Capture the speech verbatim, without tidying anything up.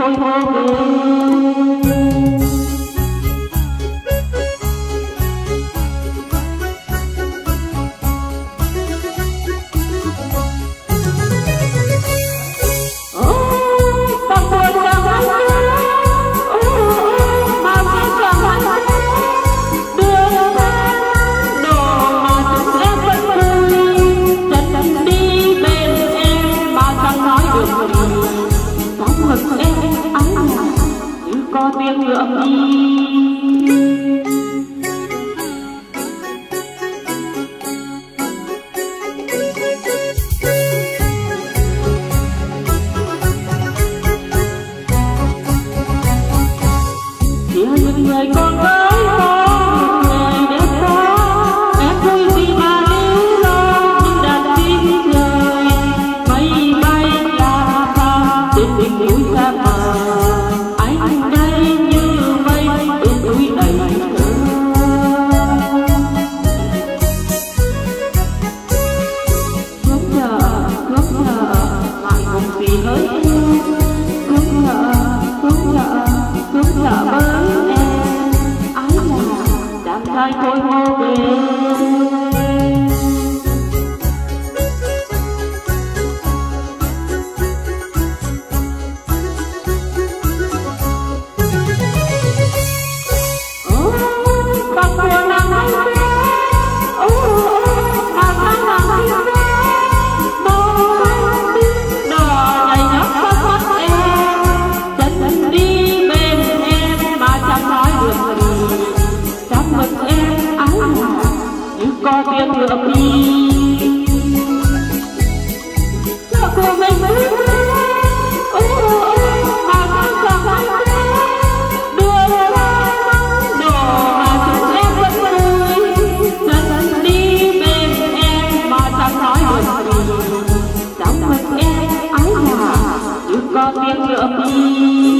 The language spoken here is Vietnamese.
thôi hô về. Có tiếng ngựa đi chỉ hơn những người con gái con người đẹp quá em vui vì mà lưu lo những đàn chim trời mây bay là xa trên đỉnh núi xa mờ anh đây như mây bên núi đầy thơ cướp nhờ cướp nhờ ngại ngùng gì hỡi em cướp nhờ cướp nhờ cướp nhờ với em ái là đám trai thôi hô về. Có tiếng ngựa đi ngựa của mình ôi ôi mà con chẳng đưa ra đồ mà chúng em vẫn vui chân đi bên em mà chẳng nói được gì trong ngực em ái là như có tiếng ngựa đi.